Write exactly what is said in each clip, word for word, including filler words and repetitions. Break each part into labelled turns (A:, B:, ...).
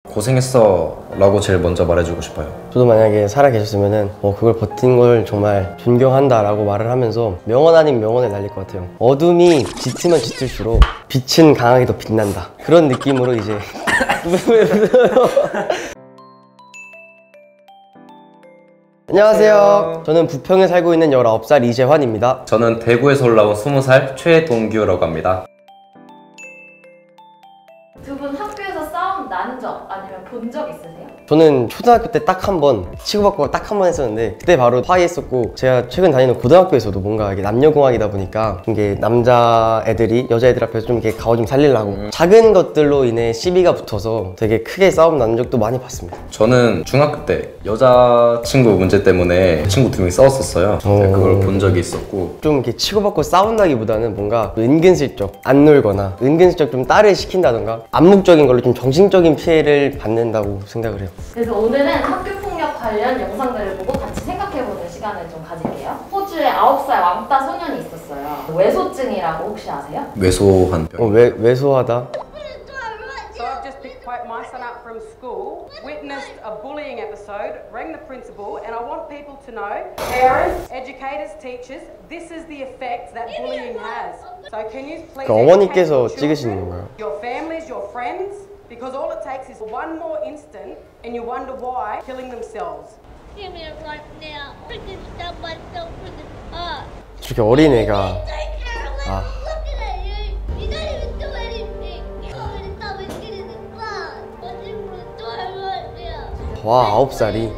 A: 고생했어 라고 제일 먼저 말해주고 싶어요.
B: 저도 만약에 살아 계셨으면은 어, 그걸 버틴 걸 정말 존경한다 라고 말을 하면서 명언 아닌 명언을 날릴 것 같아요. 어둠이 짙으면 짙을수록 빛은 강하게 더 빛난다, 그런 느낌으로 이제 안녕하세요. 저는 부평에 살고 있는 열아홉 살 이재환입니다.
A: 저는 대구에서 올라온 스무 살 최동규라고 합니다.
C: 두 분 학교에서 싸움 난 적 아니면 본 적 있으세요?
B: 저는 초등학교 때 딱 한 번 치고받고 딱 한 번 했었는데 그때 바로 화해했었고, 제가 최근 다니는 고등학교에서도 뭔가 이게 남녀공학이다 보니까 이게 남자 애들이 여자 애들 앞에서 좀 이렇게 가오 좀 살리려고 음. 작은 것들로 인해 시비가 붙어서 되게 크게 싸움 난 적도 많이 봤습니다.
A: 저는 중학교 때 여자친구 문제 때문에 친구 두 명이 싸웠었어요. 네, 그걸 본 적이 있었고,
B: 좀 이렇게 치고받고 싸운다기보다는 뭔가 은근슬쩍 안 놀거나 은근슬쩍 좀 딸을 시킨다던가 암묵적인 걸로 좀 정신적인 피해를 받는다고 생각을 해요.
C: 그래서 오늘은 학교폭력 관련 영상들을 보고 같이 생각해보는 시간을 좀 가질게요. 호주에 아홉 살 왕따 소년이 있었어요. 외소증이라고 혹시 아세요?
A: 왜소한 병.
B: 어, 왜, 왜소하다?
D: So I've just picked my son up from school, witnessed a bullying episode, rang the principal, and I want people to know, parents, educators, teachers, this is the effect that bullying has. So can you please
B: 그 어머니께서 찍으시는 건가요?
D: your families, your friends, because all it takes is one more instant and you wonder why killing themselves.
E: Give me a right now. I can stop myself from the car.
B: 저렇게 어린 애가
E: 아. Looking at you. You don't even do anything. You want me to stop and get in the class. But you will do it right now.
B: 와, 아홉 살이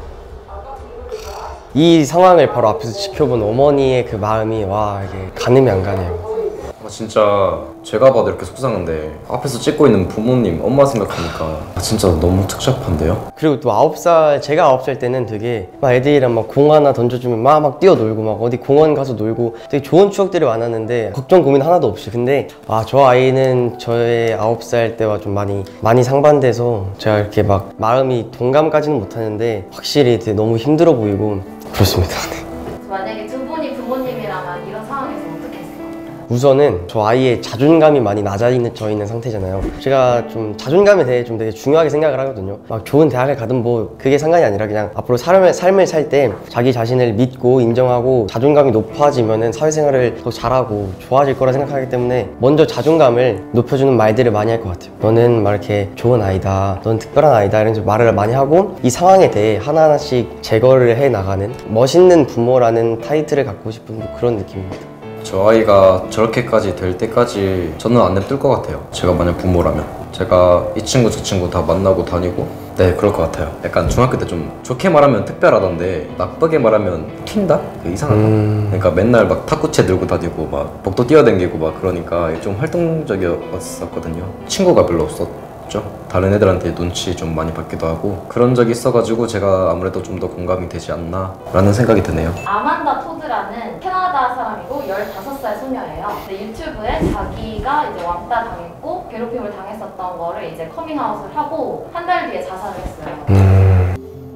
B: 이 상황을 바로 앞에서 지켜본 어머니의 그 마음이, 와, 이게 가늠이 안 가네요.
A: 아, 진짜 제가 봐도 이렇게 속상한데 앞에서 찍고 있는 부모님, 엄마 생각하니까 진짜 너무 착잡한데요?
B: 그리고 또 아홉 살, 제가 아홉 살 때는 되게 막 애들이랑 막 공 하나 던져주면 막 막 뛰어놀고 막 어디 공원 가서 놀고 되게 좋은 추억들이 많았는데 걱정 고민 하나도 없이. 근데 아, 저 아이는 저의 아홉 살 때와 좀 많이 많이 상반돼서 제가 이렇게 막 마음이 동감까지는 못하는데 확실히 되게 너무 힘들어 보이고 그렇습니다.
C: 만약에 두 분이 부모님이라면 이런 상황에서 어떻게 했을 것 같아요?
B: 우선은 저 아이의 자존감이 많이 낮아 있는 저 있는 상태잖아요. 제가 좀 자존감에 대해 좀 되게 중요하게 생각을 하거든요. 막 좋은 대학을 가든 뭐 그게 상관이 아니라 그냥 앞으로 삶을, 삶을 살 때 자기 자신을 믿고 인정하고 자존감이 높아지면은 사회생활을 더 잘하고 좋아질 거라 생각하기 때문에 먼저 자존감을 높여주는 말들을 많이 할 것 같아요. 너는 막 이렇게 좋은 아이다, 넌 특별한 아이다, 이런 식으로 말을 많이 하고 이 상황에 대해 하나하나씩 제거를 해 나가는 멋있는 부모라는 타이틀을 갖고 싶은 뭐 그런 느낌입니다.
A: 저 아이가 저렇게까지 될 때까지 저는 안 냅둘 것 같아요. 제가 만약 부모라면 제가 이 친구 저 친구 다 만나고 다니고, 네, 그럴 것 같아요. 약간 중학교 때 좀 좋게 말하면 특별하던데 나쁘게 말하면 튄다? 이상하다. 음... 그러니까 맨날 막 탁구채 들고 다니고 막 복도 뛰어다니고 막 그러니까 좀 활동적이었었거든요. 친구가 별로 없었죠. 다른 애들한테 눈치 좀 많이 받기도 하고 그런 적이 있어가지고 제가 아무래도 좀 더 공감이 되지 않나 라는 생각이 드네요.
C: 아만다 토드라는 캐나다 사람이고 열다섯 살 소녀예요. 근데 유튜브에 자기가 이제 왕따 당했고 괴롭힘을 당했었던 거를 이제 커밍아웃을 하고 한 달 뒤에 자살을 했어요.
B: 음...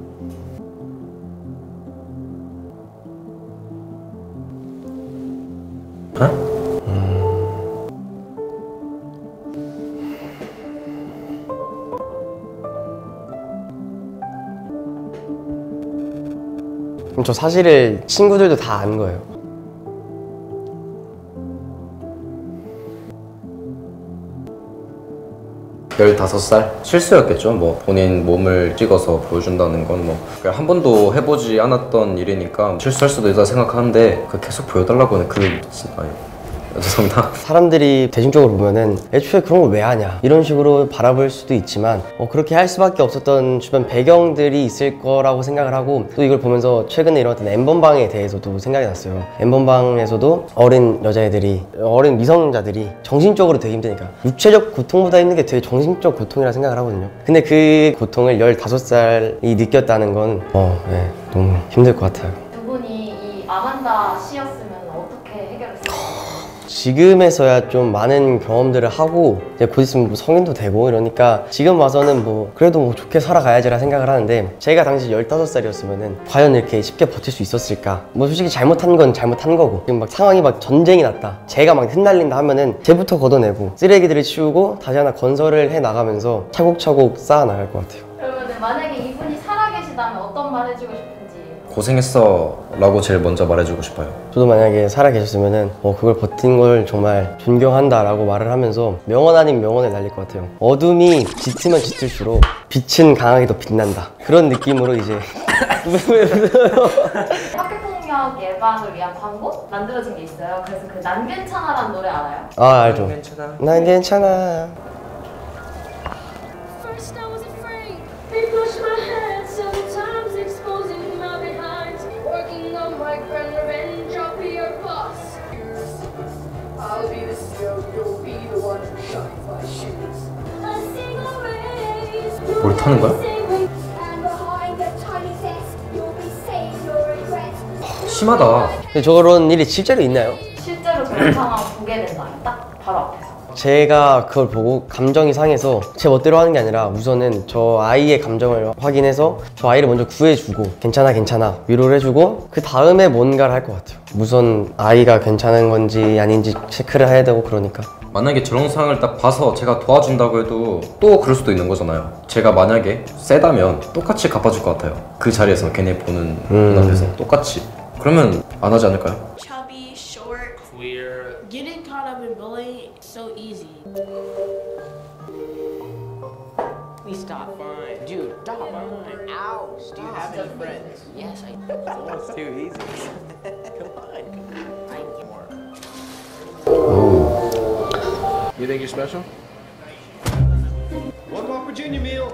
A: 어?
B: 그럼 저 사실을 친구들도 다 아는 거예요.
A: 열다섯 살? 실수였겠죠. 뭐 본인 몸을 찍어서 보여준다는 건 뭐 한 번도 해보지 않았던 일이니까 실수할 수도 있다 생각하는데 그 계속 보여달라고 하는 그 아니, 죄송합니다.
B: 사람들이 대중적으로 보면은 애초에 그런 걸 왜 하냐 이런 식으로 바라볼 수도 있지만 어, 그렇게 할 수밖에 없었던 주변 배경들이 있을 거라고 생각을 하고, 또 이걸 보면서 최근에 일어났던 엠번방에 대해서도 생각이 났어요. 엠번방에서도 어린 여자애들이, 어린 미성년자들이 정신적으로 되게 힘드니까 육체적 고통보다 힘든 게 되게 정신적 고통이라 생각을 하거든요. 근데 그 고통을 열다섯 살이 느꼈다는 건 어, 네, 너무 힘들 것 같아요.
C: 두 분이 이 아만다 씨였으면 어떻게 해결했을까요?
B: 지금에서야 좀 많은 경험들을 하고 이제 곧 있으면 뭐 성인도 되고 이러니까 지금 와서는 뭐 그래도 뭐 좋게 살아가야지라 생각을 하는데, 제가 당시 열다섯 살이었으면은 과연 이렇게 쉽게 버틸 수 있었을까? 뭐 솔직히 잘못한 건 잘못한 거고, 지금 막 상황이 막 전쟁이 났다, 제가 막 흩날린다 하면은 쟤부터 걷어내고 쓰레기들을 치우고 다시 하나 건설을 해 나가면서 차곡차곡 쌓아 나갈 것 같아요.
C: 그러면 만약에 이분이 살아계시다면 어떤 말 해주고 싶은지.
A: 고생했어 라고 제일 먼저 말해주고 싶어요.
B: 저도 만약에 살아 계셨으면은 어, 그걸 버틴 걸 정말 존경한다 라고 말을 하면서 명언 아닌 명언을 날릴 것 같아요. 어둠이 짙으면 짙을수록 빛은 강하게 더 빛난다, 그런 느낌으로 이제
C: 학교폭력 예방을 위한 광고 만들어진 게 있어요. 그래서 그 난 괜찮아라는 노래 알아요?
B: 아 알죠.
A: 괜찮아.
B: 난 괜찮아.
E: First I was afraid, they pushed my head several times, exposing my behind. Working on my grand revenge, I'll be your boss.
F: I'll be the seal, you'll be the one who shines my shoes.
E: A single race.
A: 뭘 타는 거야?
E: And behind the tiny desk, you'll be saying your regrets.
A: 심하다.
B: 근데 저런 일이 실제로 있나요?
C: 실제로 그런 상황 보게 된다면 딱 바로 앞에서.
B: 제가 그걸 보고 감정이 상해서 제 멋대로 하는 게 아니라 우선은 저 아이의 감정을 확인해서 저 아이를 먼저 구해주고 괜찮아 괜찮아 위로를 해주고 그 다음에 뭔가를 할 것 같아요. 우선 아이가 괜찮은 건지 아닌지 체크를 해야 되고 그러니까.
A: 만약에 저런 상황을 딱 봐서 제가 도와준다고 해도 또 그럴 수도 있는 거잖아요. 제가 만약에 세다면 똑같이 갚아줄 것 같아요. 그 자리에서 걔네 보는 눈앞에서 똑같이. 그러면 안 하지 않을까요?
G: Chubby, short, queer. Getting caught up in bullying is so easy.
H: Please stop. Fine. Dude, stop. Fine. Ouch. Do you have any friends?
G: Yes, I
H: It's too easy. Come on.
G: I get more.
I: You think you're special?
J: One Whopper Junior meal.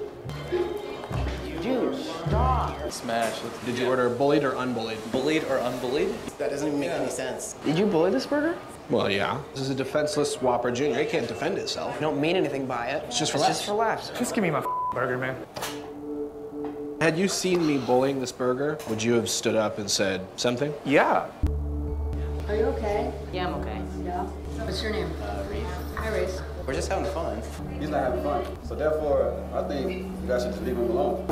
H: Dude, stop.
I: Smash. Did you order bullied or unbullied?
J: Bullied or unbullied?
I: That doesn't even make any sense.
H: Did you bully this burger?
I: Well, yeah. This is a defenseless Whopper Junior It can't defend itself.
H: I don't mean anything by it.
I: It's just for
H: It's
I: laughs.
H: just for laughs.
J: Just give me my burger, man.
I: Had you seen me bullying this burger, would you have stood up and said something?
J: Yeah.
D: Are you okay?
G: Yeah, I'm okay.
D: Yeah. What's your name? Uh, Reese. Hi, Reese.
J: We're just having fun.
K: He's not having fun. So therefore, I think you guys should just leave him alone.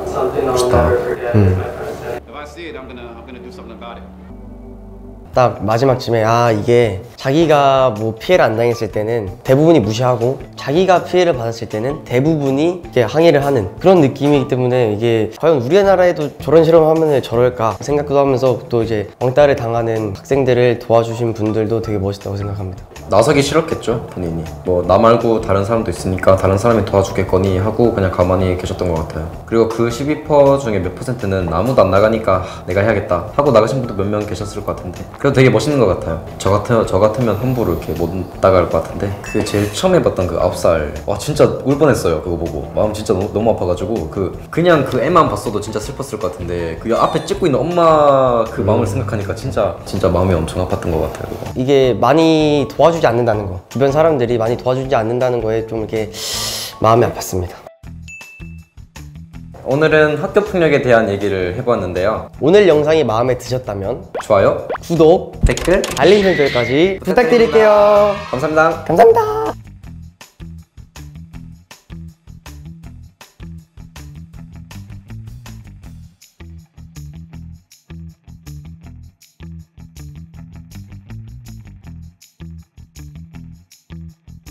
J: If I see it, I'm gonna I'm gonna do something about it.
B: 딱 마지막쯤에 아 이게 자기가 뭐 피해를 안 당했을 때는 대부분이 무시하고 자기가 피해를 받았을 때는 대부분이 이렇게 항의를 하는 그런 느낌이기 때문에 이게 과연 우리나라에도 저런 실험하면 저럴까 생각도 하면서 또 이제 왕따를 당하는 학생들을 도와주신 분들도 되게 멋있다고 생각합니다.
A: 나서기 싫었겠죠, 본인이. 뭐 나 말고 다른 사람도 있으니까 다른 사람이 도와주겠거니 하고 그냥 가만히 계셨던 것 같아요. 그리고 그 십이 퍼센트 중에 몇 퍼센트는 아무도 안 나가니까 하, 내가 해야겠다 하고 나가신 분도 몇 명 계셨을 것 같은데 그래도 되게 멋있는 것 같아요. 저 같으면, 저 같으면 함부로 이렇게 못 나갈 것 같은데 그 제일 처음에 봤던 그 아홉 살 와 진짜 울 뻔했어요. 그거 보고 마음 진짜 너무, 너무 아파가지고 그 그냥 그 애만 봤어도 진짜 슬펐을 것 같은데 그 앞에 찍고 있는 엄마 그 마음을 생각하니까 진짜 진짜 마음이 엄청 아팠던 것 같아요. 그거.
B: 이게 많이 도와주지 않는다는 거, 주변 사람들이 많이 도와주지 않는다는 거에 좀 이렇게 마음이 아팠습니다.
A: 오늘은 학교폭력에 대한 얘기를 해보았는데요.
B: 오늘 영상이 마음에 드셨다면
A: 좋아요,
B: 구독,
A: 댓글
B: 알림 설정까지 부탁드릴게요.
A: 감사합니다.
B: 감사합니다.